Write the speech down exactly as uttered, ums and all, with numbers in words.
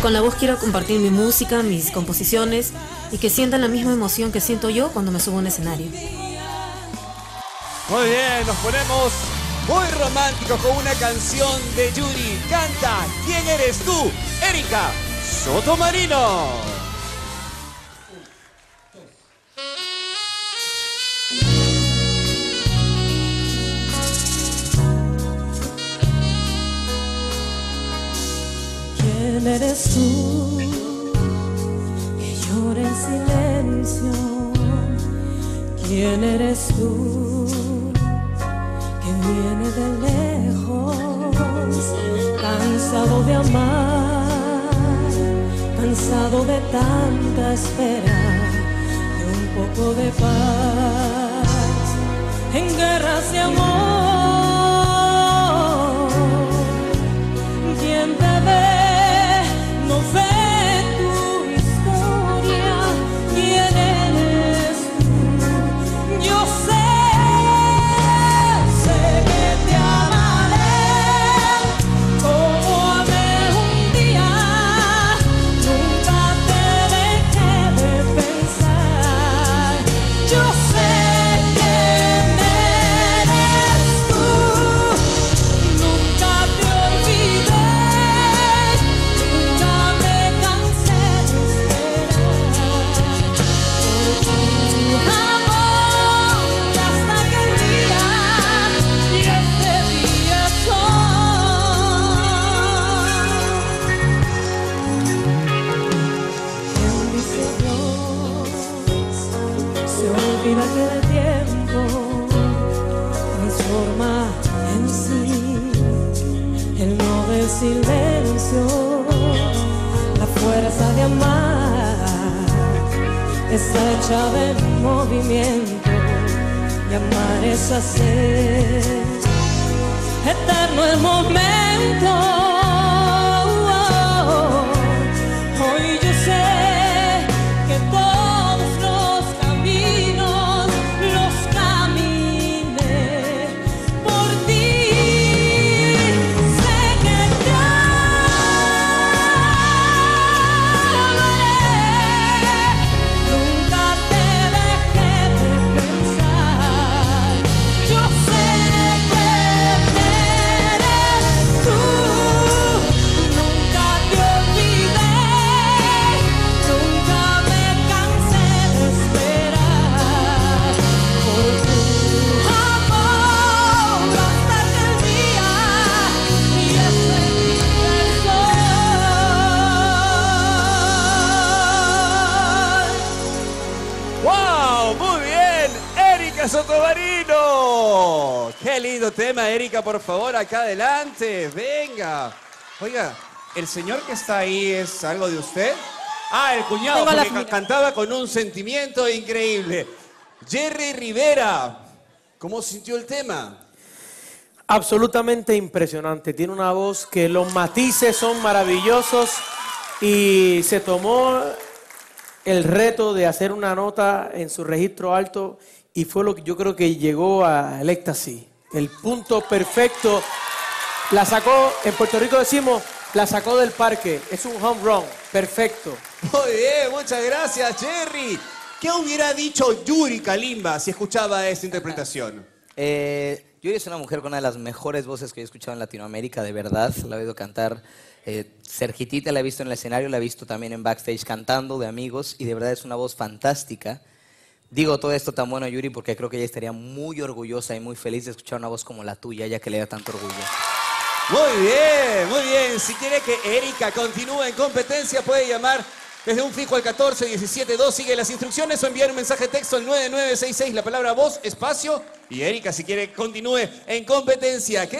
Con la voz quiero compartir mi música, mis composiciones y que sientan la misma emoción que siento yo cuando me subo a un escenario. Muy bien, nos ponemos muy románticos con una canción de Yuri. Canta ¿Quién eres tú? Erika Sotomarino. ¿Quién eres tú que llora en silencio? ¿Quién eres tú que viene de lejos, cansado de amar, cansado de tanta espera, de un poco de paz en guerras de amor? ¿Quién te ve? No ve tu historia. ¿Quién eres tú? Yo sé, sé que te amaré como amé un día. Nunca te dejé de pensar. Yo sé quién eres tú. Nunca te olvidé. Nunca me cansé de esperar por tu amor hasta aquel día, y este día soy. Quien dice adiós se olvida que el tiempo transforma en sí el no del silencio. La fuerza de amar está hecha de movimiento, y amar es hacer eterno el momento. Hoy yo sé que todos los caminos los caminé por ti. Sé que te amaré. Nunca te dejé de pensar. Yo sé quién eres tú. Nunca te olvidé. Nunca me cansé de esperar por tu amor hasta aquel día, y ese día soy. ¡Wow! Muy bien, Erika Sotomarino. Qué lindo tema, Erika, por favor, acá adelante. Venga. Oiga, ¿el señor que está ahí es algo de usted? Ah, el cuñado, Tengo la porque ca- familia. cantaba con un sentimiento increíble. Jerry Rivera, ¿cómo sintió el tema? Absolutamente impresionante. Tiene una voz que los matices son maravillosos y se tomó el reto de hacer una nota en su registro alto y fue lo que yo creo que llegó al éxtasis. El punto perfecto. La sacó, en Puerto Rico decimos, la sacó del parque. Es un home run. Perfecto. Muy bien, muchas gracias, Jerry. ¿Qué hubiera dicho Yuri Kalimba si escuchaba esta interpretación? Eh, Yuri es una mujer con una de las mejores voces que he escuchado en Latinoamérica, de verdad. La he oído cantar eh, cerquitita, la he visto en el escenario, la he visto también en backstage cantando de amigos, y de verdad es una voz fantástica. Digo todo esto tan bueno, Yuri, porque creo que ella estaría muy orgullosa y muy feliz de escuchar una voz como la tuya, ya que le da tanto orgullo. Muy bien, muy bien. Si quiere que Erika continúe en competencia, puede llamar desde un fijo al catorce diecisiete dos. Sigue las instrucciones o enviar un mensaje de texto al nueve nueve seis seis, la palabra voz, espacio. Y Erika, si quiere, continúe en competencia. ¿Qué